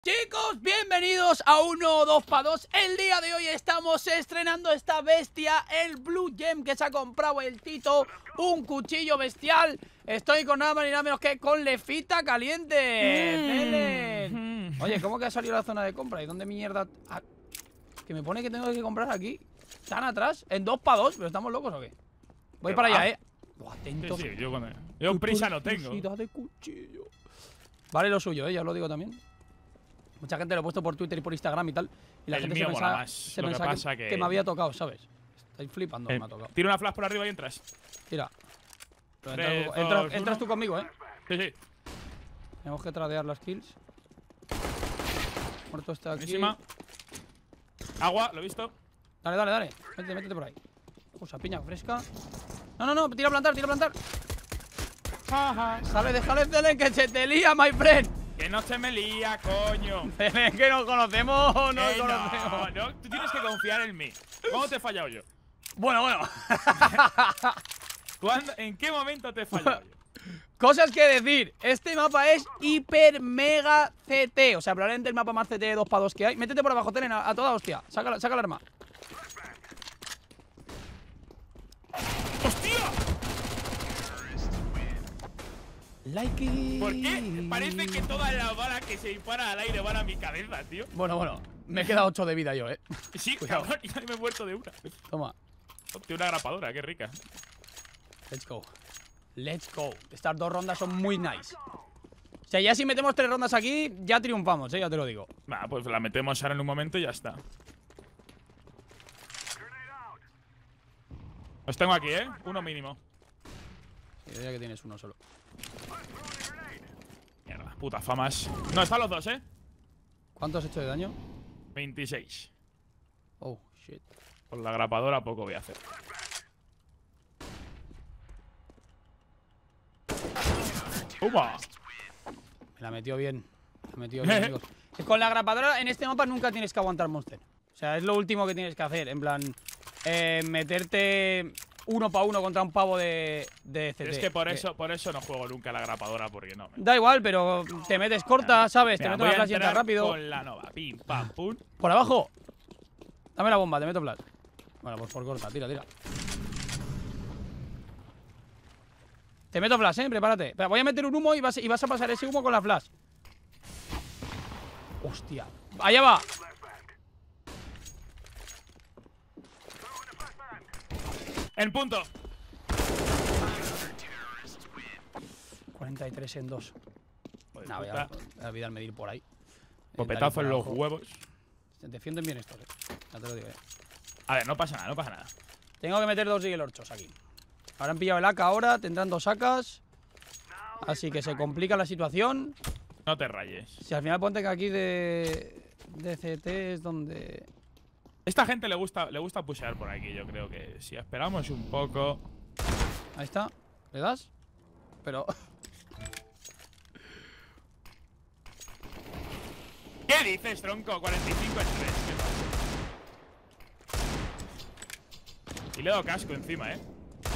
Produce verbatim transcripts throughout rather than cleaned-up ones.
Chicos, bienvenidos a uno dos para dos. El día de hoy estamos estrenando esta bestia, el Blue Gem, que se ha comprado el Tito. Un cuchillo bestial. Estoy con nada más ni nada menos que con Lefita caliente. mm. mm. Oye, ¿cómo que ha salido la zona de compra? ¿Y dónde mierda? Ah, que me pone que tengo que comprar aquí. ¿Están atrás? ¿En dos para dos? ¿Pero estamos locos o qué? Voy para allá, eh. Oh, atento. Sí, sí, yo, con yo prisa no tengo. De cuchillo. Vale lo suyo, eh, ya os lo digo también. Mucha gente lo he puesto por Twitter y por Instagram y tal. Y la el gente mío se pensaba, más. se Lo pensaba que, pasa que, que... que me había tocado, ¿sabes? Estáis flipando, eh, me ha tocado. Tira una flash por arriba y entras. Tira. Pero Tres, entras, dos, entras, entras uno. tú conmigo, ¿eh? Sí, sí. Tenemos que tradear las kills. Muerto está aquí. Buenísima. Agua, lo he visto. Dale, dale, dale. Métete, métete por ahí. Cosa, piña fresca. No, no, no, tira a plantar, tira a plantar. Déjale, déjale, Zelen, que se te lía, my friend. Que no se me lía, coño. Zelen, que nos conocemos, no nos Eh, conocemos. no, no, tú tienes que confiar en mí. ¿Cómo te he fallado yo? Bueno, bueno. ¿Cuándo, ¿En qué momento te he fallado yo? Cosas que decir. Este mapa es hiper mega C T. O sea, probablemente el mapa más C T dos para dos que hay. Métete por abajo, Telen, a, a toda hostia. Saca, saca el arma. ¡Hostia! Like it. ¿Por qué? Parece que todas las balas que se disparan al aire van a mi cabeza, tío. Bueno, bueno. Me queda ocho de vida yo, eh. Sí, Cuidado. cabrón, ya me he muerto de una. Toma. Hostia, una grapadora, qué rica. Let's go. Let's go. Estas dos rondas son muy nice. O sea, ya si metemos tres rondas aquí, ya triunfamos, eh, ya te lo digo. Va, pues la metemos ahora en un momento y ya está. Os tengo aquí, ¿eh? Uno mínimo. Sí, diría que tienes uno solo. Mierda, puta famas. No, están los dos, ¿eh? ¿Cuánto has hecho de daño? veintiséis. Oh, shit. Con la grapadora poco voy a hacer. ¡Upa! Me la metió bien. Me la metió bien, amigos. Con la grapadora en este mapa nunca tienes que aguantar monster. O sea, es lo último que tienes que hacer. En plan, eh, meterte uno para uno contra un pavo de, de C T. Es que por eso, por eso no juego nunca la grapadora, porque no. Me... Da igual, pero te metes corta, ¿sabes? Mira, te metes voy una a flash y entrar entras rápido. con la nova, pim, pam, pum. Por abajo. Dame la bomba, te meto flash. Bueno, pues por corta, tira, tira. Te meto flash, eh, prepárate. Espera, voy a meter un humo y vas, y vas a pasar ese humo con la flash. Hostia. Allá va. En punto. cuarenta y tres en dos. Nah, voy a, voy a olvidar medir por ahí. Copetazo Eh, en los abajo. huevos. Defienden bien estos, eh. Ya te lo digo, eh. A ver, no pasa nada, no pasa nada. Tengo que meter dos Orchos aquí. Ahora han pillado el A K ahora, tendrán dos A Ks. Así que se complica la situación. No te rayes. Si al final ponte que aquí de, de C T es donde... Esta gente le gusta, le gusta pushear por aquí. Yo creo que si esperamos un poco. Ahí está. ¿Le das? Pero... ¿Qué dices, tronco? cuarenta y cinco en tres. Y le he dado casco encima, eh.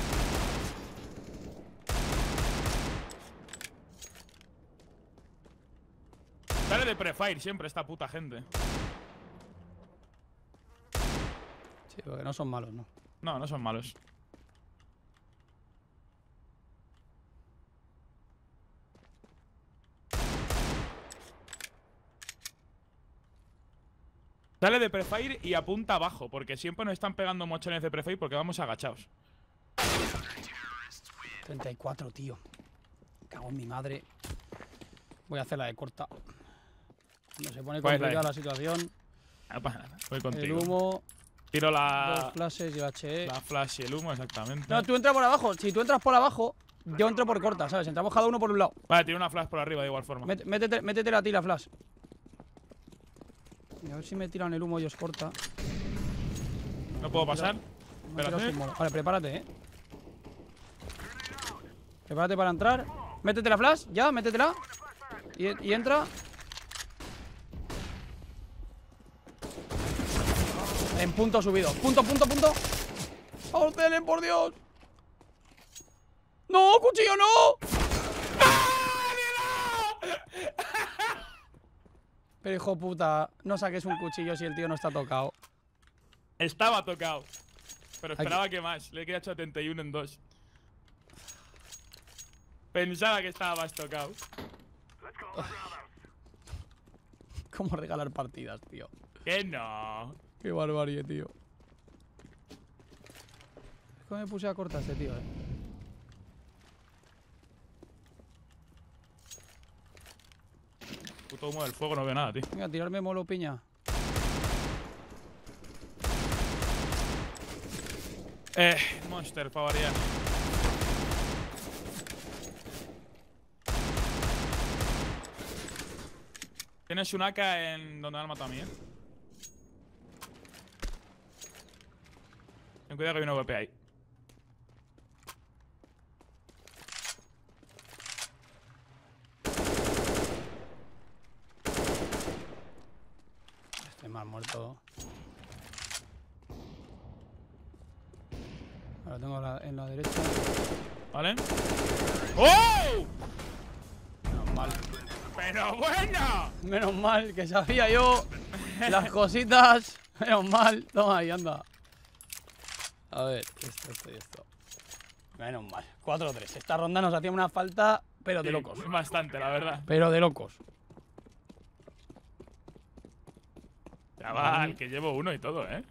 Sale de prefire siempre esta puta gente. Sí, porque no son malos, ¿no? No, no son malos. Sale de prefire y apunta abajo, porque siempre nos están pegando mochones de prefire porque vamos agachados. treinta y cuatro, tío. Me cago en mi madre. Voy a hacer la de corta. No se pone ¿Cuál es la complicada de? la situación. No pasa nada, voy El contigo. humo, Tiro dos la, flashes y el H E. la flash y el humo, exactamente. No, tú entras por abajo. Si tú entras por abajo, yo entro por corta, ¿sabes? Entramos cada uno por un lado. Vale, tiro una flash por arriba de igual forma. Mét- Métete, métete a ti la flash. Y a ver si me tiran el humo y os corta. No puedo pasar. Me he tirado Espérate. sin mola. Vale, prepárate, eh. Prepárate para entrar. Métete la flash, ya, métetela. Y, y entra. En punto subido. Punto, punto, punto. ¡Oh, Zelen, por Dios! ¡No, cuchillo, no! Pero hijo puta, no saques un cuchillo si el tío no está tocado. Estaba tocado. Pero esperaba Aquí. que más. Le he quedado setenta y uno en dos. Pensaba que estaba más tocado. ¿Cómo regalar partidas, tío? Que no. Qué barbarie, tío. ¿Cómo me puse a cortar este tío, eh? Puto humo del fuego, no veo nada, tío. Venga, tirarme molo piña. Eh, Monster, para variar. Tienes un A K en donde me han matado a mí, eh. Ten cuidado que hay una V P ahí. Estoy mal muerto. Ahora tengo la, en la derecha. ¿Vale? ¡Oh! Menos mal. ¡Pero bueno! Menos mal, que sabía yo las cositas. Menos mal. Toma ahí, anda. A ver, esto, esto y esto. Menos mal. cuatro tres. Esta ronda nos hacía una falta, pero de Sí, locos. bastante, la verdad. Pero de locos. Chaval, que llevo uno y todo, ¿eh?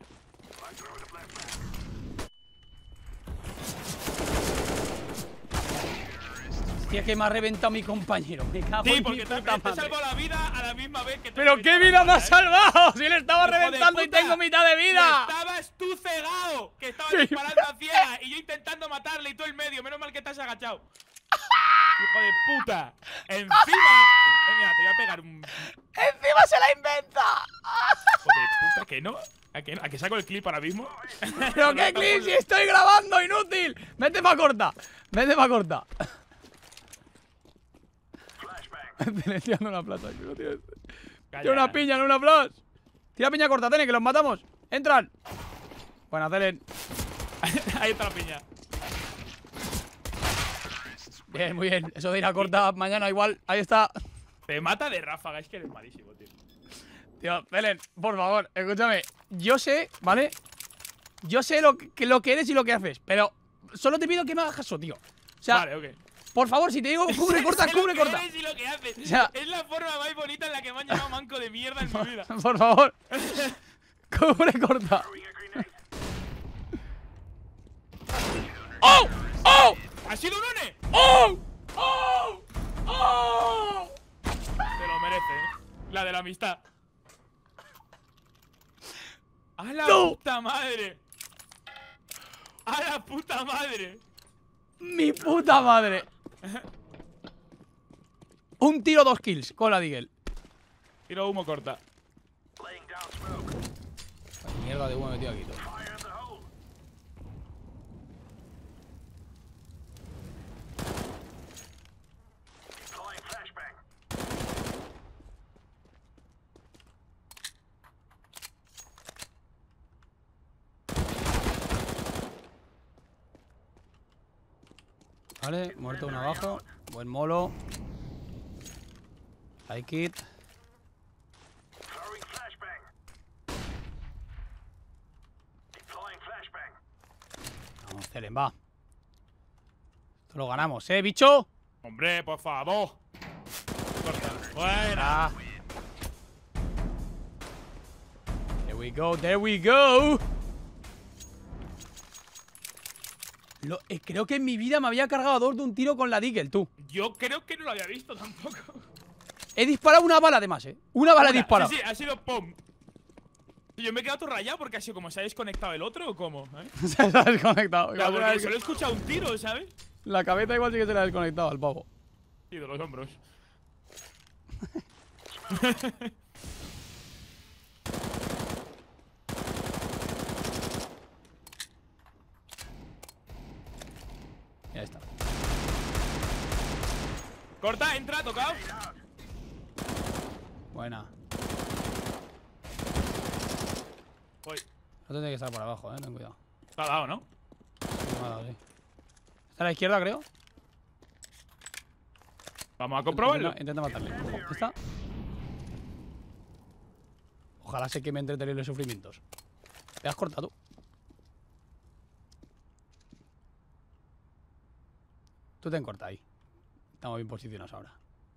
Hostia, que me ha reventado mi compañero. Me cago Sí, en mi porque puta también te madre. salvo la vida a la misma vez que te ¡Pero he qué reventado vida la me has ¿eh? salvado! ¡Si le estaba ¡Hijo de reventando y puta! tengo mitad de ¡Que vida! estabas tú cegado! Que estabas Sí. disparando a ciega y yo intentando matarle y tú el medio. Menos mal que te has agachado. ¡Hijo de puta! ¡Encima! Eh, mira, te voy a pegar un... ¡Encima se la inventa! ¡Hijo de puta! ¿Que no? ¿A que, ¿A que saco el clip ahora mismo? ¡Pero qué clip! ¡Si estoy grabando, inútil! ¡Vete pa' corta! ¡Vete pa' corta! Te tirando una plaza. Que no tienes. Tira una piña, no una flash. Tira piña corta, Tene, que los matamos. ¡Entran! Buena, Telen. Ahí está la piña. Bien, muy bien. Eso de ir a corta mañana igual. Ahí está. Te mata de ráfaga. Es que eres malísimo, tío. Tío, Telen, por favor, escúchame. Yo sé, ¿vale? Yo sé lo que, lo que eres y lo que haces, pero solo te pido que me hagas caso, tío. O sea, Vale, ok. por favor, si te digo cubre corta, Sé lo cubre que corta. eres y lo que haces. O sea- es la forma más bonita en la que me han llamado manco de mierda en mi vida. Por favor. Cubre corta. ¡Oh! ¡Oh! ¡Ha sido un one! ¡Oh! ¡Oh! ¡Oh! Te lo merece, ¿eh? La de la amistad. ¡A la No. puta madre! ¡A la puta madre! ¡Mi puta madre! Un tiro, dos kills con la Deagle. Tiro humo corta. Ay, mierda de humo metido aquí todo. Vale, muerto uno abajo. Buen molo. Like it. Vamos, Celen, va. Esto lo ganamos, ¿eh, bicho? Hombre, por favor. Corta. Buena. Ah. There we go, there we go. Lo- eh, creo que en mi vida me había cargado a dos de un tiro con la Deagle, tú. Yo creo que no lo había visto tampoco. He disparado una bala además, ¿eh? Una bala he Una, disparado. Sí, sí, ha sido pum. Y yo me he quedado todo rayado porque ha sido como se ha desconectado el otro o cómo, ¿eh? Se ha desconectado. O Igual sea, se le ha porque desco- solo he escuchado un tiro, ¿sabes? La cabeza igual sí que se le ha desconectado al pavo. Y de los hombros. Ya está. Corta, entra, tocado. Buena. Voy. No tendría que estar por abajo, eh. Ten cuidado. Te ha dado, ¿no? Sí, me ha dado, sí. Está a la izquierda, creo. Vamos a comprobarlo. Intenta, intenta matarle. ¿Está? Ojalá se queme entre terribles sufrimientos. ¿Te has cortado? Tú te encortas ahí. Estamos bien posicionados ahora.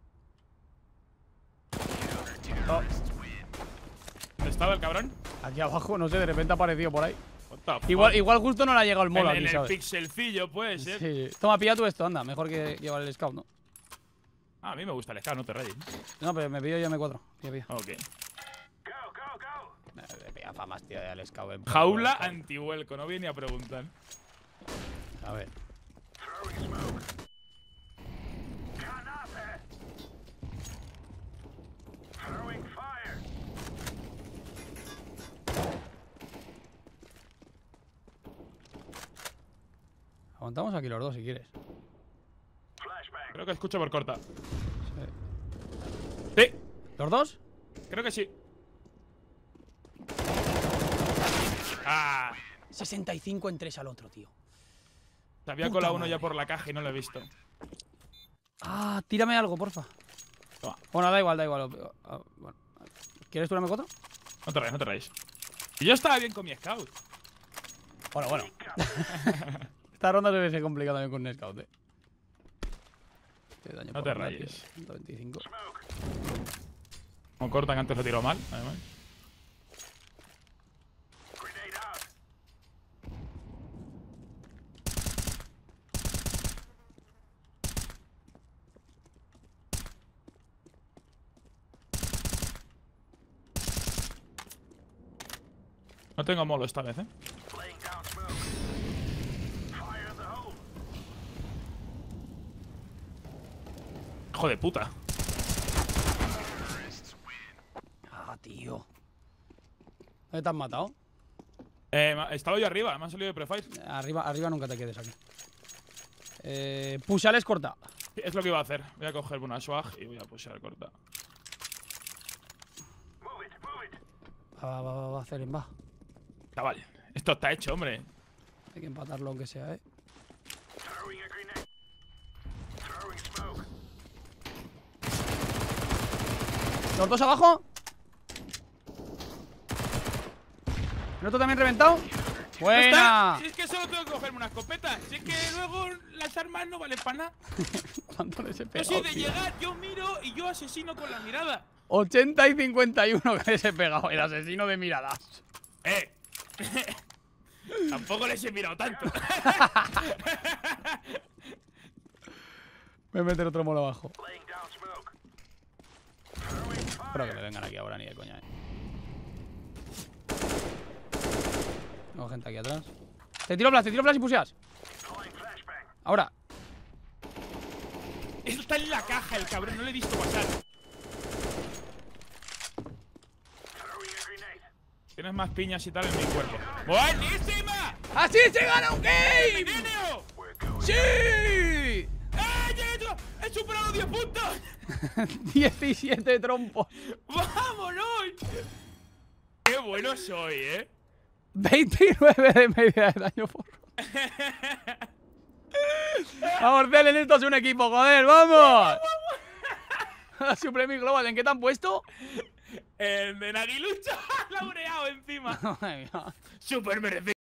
Oh. ¿Dónde estaba el cabrón? Aquí abajo, no sé, de repente ha aparecido por ahí. What the fuck? Igual, igual justo no le ha llegado el molo en, aquí, en el ¿sabes? pixelcillo puede ser. Sí. Toma, pilla tú esto, anda. Mejor que llevar el scout, ¿no? Ah, a mí me gusta el scout, no te rayes. No, pero me pillo yo M cuatro. Pilla, pilla. Ok. Me pilla famas, tío, del scout. el- Jaula el- antivuelco, no viene a preguntar. A ver. Aguantamos aquí los dos si quieres. Creo que escucho por corta. Sí. Sí, ¿Los dos? creo que sí. Ah, sesenta y cinco en tres al otro, tío. se había Puta colado uno madre. ya por la caja y no lo he visto. Ah, tírame algo, porfa. Toma. Bueno, da igual, da igual. Ah, bueno. ¿Quieres tu M cuatro? No te rayes, no te rayes. Y yo estaba bien con mi scout. Bueno, bueno. Esta ronda debe ser complicada también con un scout, eh. Qué daño No por te ronda, rayes. tío. ciento veinticinco. Como cortan, antes lo tiró mal, además. No tengo molo esta vez, eh. Hijo de puta. Ah, tío. ¿Dónde te has matado? Eh, ma- estaba yo arriba, me han salido de prefire. Arriba, arriba nunca te quedes aquí. Eh, Pushales corta. Sí, es lo que iba a hacer. Voy a coger una swag y voy a pushar corta. Va, va, va, va, va, Ceren, va. Chaval, esto está hecho, hombre. Hay que empatarlo aunque sea, eh. ¿Los dos abajo? ¿El otro también reventado? ¡Buena! Si es que solo tengo que cogerme una escopeta. Si es que luego las armas no valen para nada. ¿Cuánto les he Yo pegado, soy de tío? llegar, yo miro y yo asesino con la mirada. ochenta y cincuenta y uno que les he pegado. El asesino de miradas. Eh. Tampoco les he mirado tanto. Voy a meter otro molo abajo. Espero que me vengan aquí ahora ni de coña, eh. Tengo gente aquí atrás. Te tiro flash, te tiro flash y puseas. Ahora. Está en la caja el cabrón, no le he visto pasar. Tienes más piñas y tal en mi cuerpo. ¡Buenísima! ¡Así se gana un game! ¡Milenio! ¡Sí! ¡Eh! ¡Ya he hecho! ¡He superado diez puntos! diecisiete trompos. ¡Vámonos! ¡Qué bueno soy, eh! veintinueve de media de daño por ronda. Vamos, Celen, esto es un equipo, joder, ¡vamos! Supreme Global, ¿en qué te han puesto? El de Nagilucho laureado encima. Ay, mira. Super merecido.